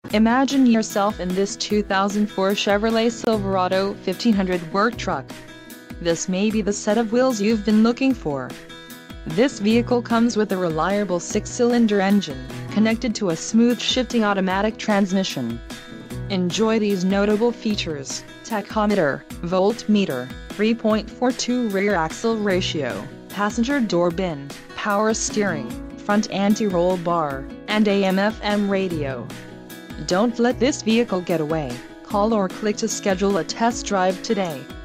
Imagine yourself in this 2004 Chevrolet Silverado 1500 work truck. This may be the set of wheels you've been looking for. This vehicle comes with a reliable 6-cylinder engine, connected to a smooth shifting automatic transmission. Enjoy these notable features: tachometer, voltmeter, 3.42 rear axle ratio, passenger door bin, power steering, front anti-roll bar, and AM/FM radio. Don't let this vehicle get away. Call or click to schedule a test drive today.